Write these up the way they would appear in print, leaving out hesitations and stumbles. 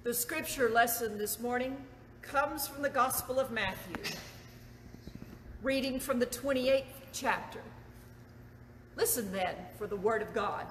The scripture lesson this morning comes from the Gospel of Matthew, reading from the 28th chapter. Listen then for the word of God.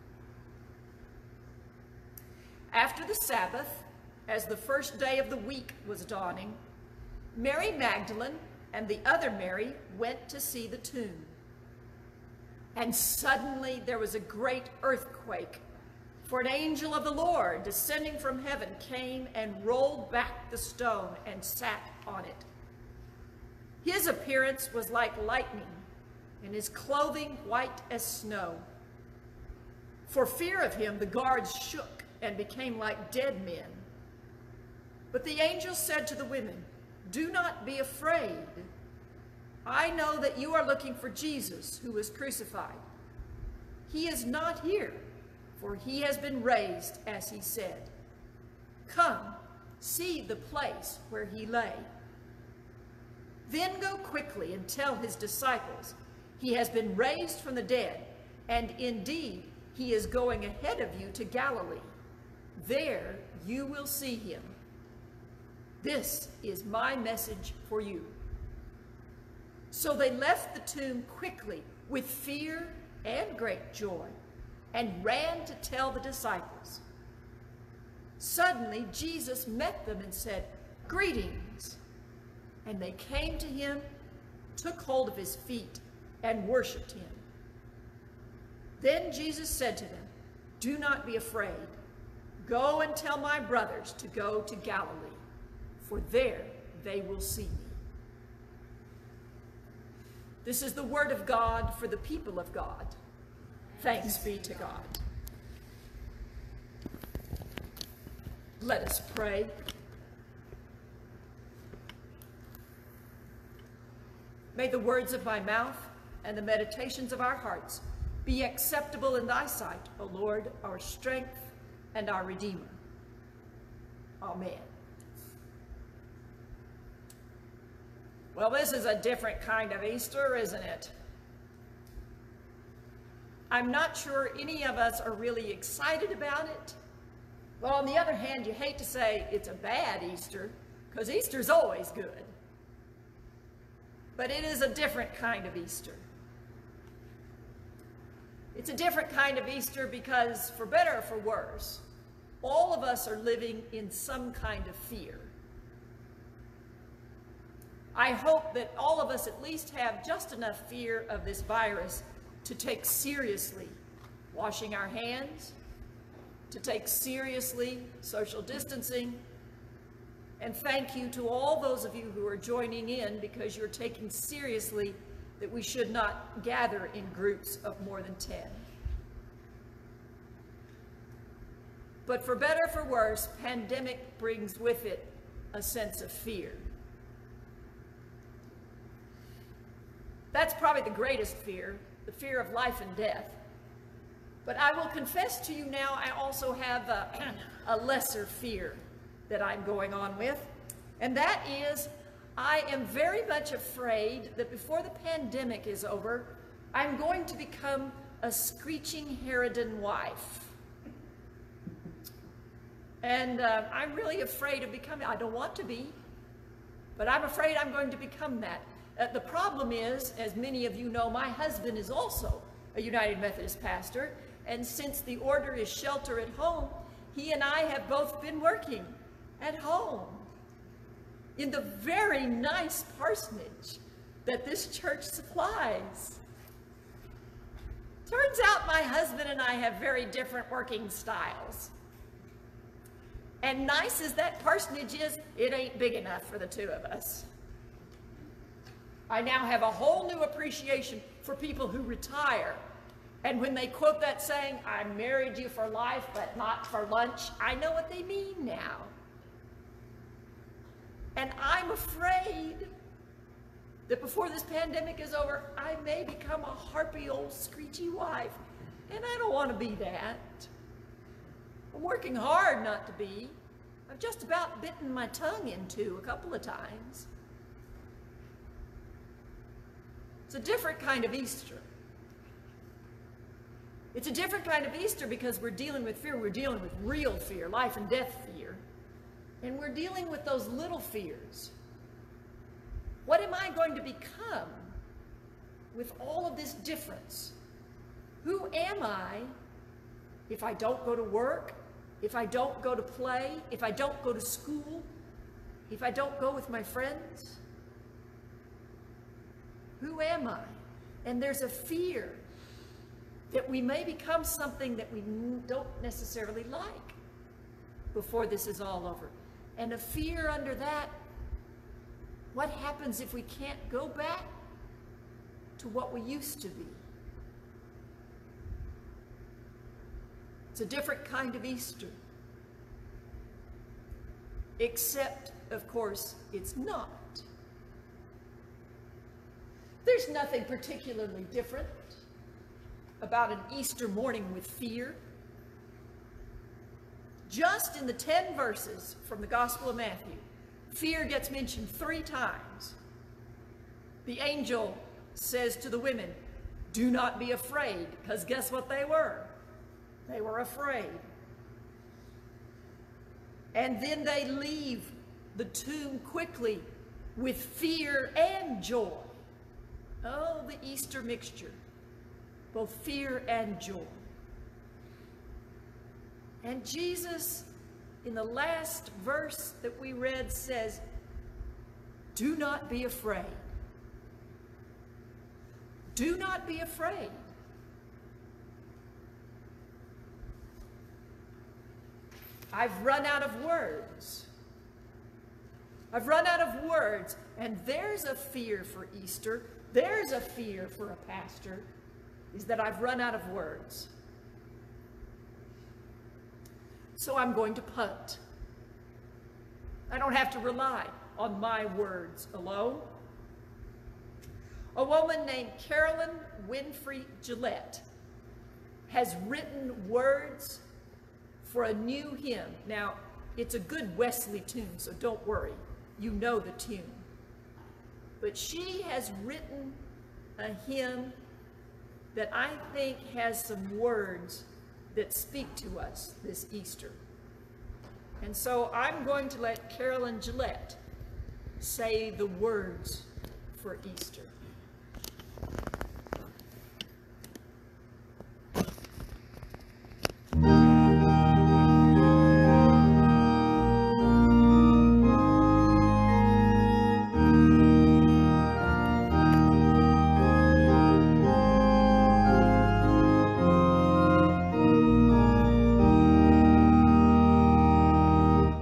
After the Sabbath, as the first day of the week was dawning, Mary Magdalene and the other Mary went to see the tomb. And suddenly there was a great earthquake, for an angel of the Lord descending from heaven came and rolled back the stone and sat on it. His appearance was like lightning, and his clothing white as snow. For fear of him, the guards shook and became like dead men. But the angel said to the women, "Do not be afraid. I know that you are looking for Jesus, who was crucified. He is not here, for he has been raised, as he said. Come, see the place where he lay. Then go quickly and tell his disciples, he has been raised from the dead, and indeed he is going ahead of you to Galilee. There you will see him. This is my message for you." So they left the tomb quickly with fear and great joy, and ran to tell the disciples. Suddenly Jesus met them and said, "Greetings." And they came to him, took hold of his feet, and worshipped him. Then Jesus said to them, "Do not be afraid. Go and tell my brothers to go to Galilee, for there they will see me." This is the word of God for the people of God. Thanks be to God. Let us pray. May the words of my mouth and the meditations of our hearts be acceptable in thy sight, O Lord, our strength and our Redeemer. Amen. Well, this is a different kind of Easter, isn't it? I'm not sure any of us are really excited about it. But on the other hand, you hate to say it's a bad Easter, because Easter's always good. But it is a different kind of Easter. It's a different kind of Easter because, for better or for worse, all of us are living in some kind of fear. I hope that all of us at least have just enough fear of this virus to take seriously washing our hands, to take seriously social distancing, and thank you to all those of you who are joining in because you're taking seriously that we should not gather in groups of more than 10. But for better or for worse, pandemic brings with it a sense of fear. That's probably the greatest fear, the fear of life and death. But I will confess to you now, I also have a lesser fear that I'm going on with, and that is I am very much afraid that before the pandemic is over, I'm going to become a screeching harridan wife. And I'm really afraid of becoming, I don't want to be, but I'm afraid I'm going to become that. The problem is, as many of you know, my husband is also a United Methodist pastor, and since the order is shelter at home, he and I have both been working at home in the very nice parsonage that this church supplies. Turns out my husband and I have very different working styles. And nice as that parsonage is, it ain't big enough for the two of us. I now have a whole new appreciation for people who retire. And when they quote that saying, "I married you for life, but not for lunch," I know what they mean now. And I'm afraid that before this pandemic is over, I may become a harpy old screechy wife. And I don't want to be that. I'm working hard not to be. I've just about bitten my tongue in two a couple of times. It's a different kind of Easter. It's a different kind of Easter because we're dealing with fear. We're dealing with real fear, life and death fear. And we're dealing with those little fears. What am I going to become with all of this difference? Who am I if I don't go to work, if I don't go to play, if I don't go to school, if I don't go with my friends? Who am I? And there's a fear that we may become something that we don't necessarily like before this is all over. And a fear under that, what happens if we can't go back to what we used to be? It's a different kind of Easter. Except, of course, it's not. There's nothing particularly different about an Easter morning with fear. Just in the 10 verses from the Gospel of Matthew, fear gets mentioned 3 times. The angel says to the women, "Do not be afraid," because guess what they were? They were afraid. And then they leave the tomb quickly with fear and joy. Oh, the Easter mixture, both fear and joy. And Jesus, in the last verse that we read, says, "Do not be afraid." Do not be afraid. I've run out of words. I've run out of words, and there's a fear for Easter. There's a fear for a pastor, is that I've run out of words. So I'm going to punt. I don't have to rely on my words alone. A woman named Carolyn Winfrey Gillette has written words for a new hymn. Now, it's a good Wesley tune, so don't worry. You know the tune. But she has written a hymn that I think has some words that speak to us this Easter. And so I'm going to let Carolyn Gillette say the words for Easter.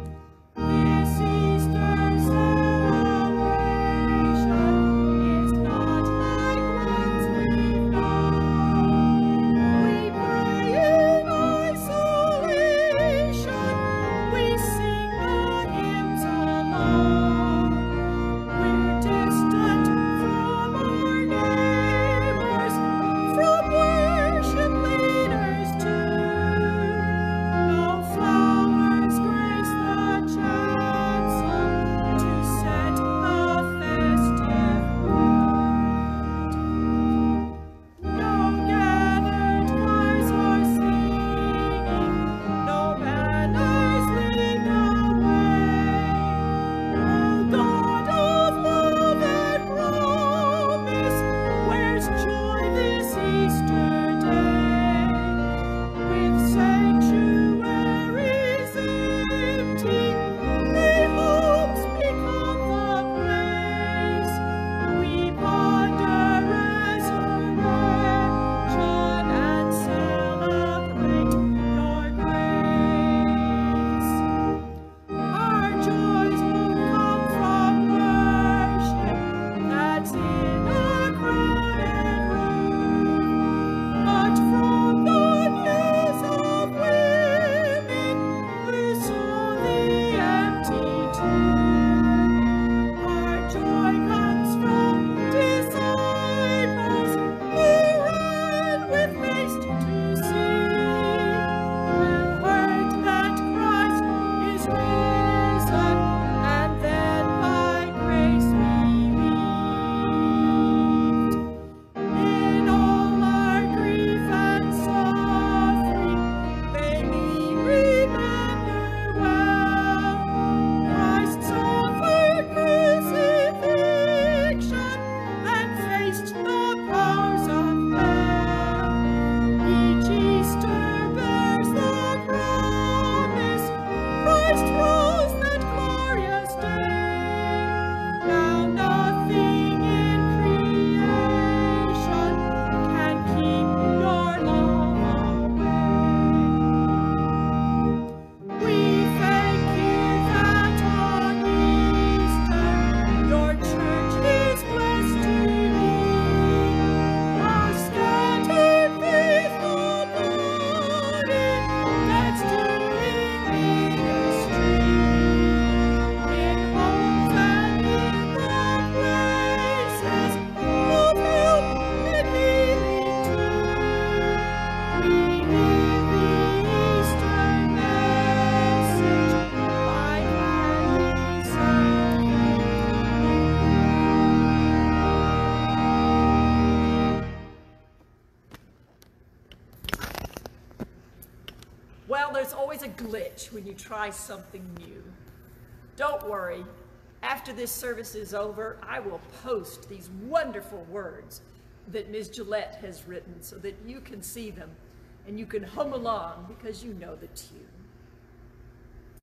This Easter celebration is not there's always a glitch when you try something new. Don't worry. After this service is over, I will post these wonderful words that Ms. Gillette has written so that you can see them and you can hum along because you know the tune.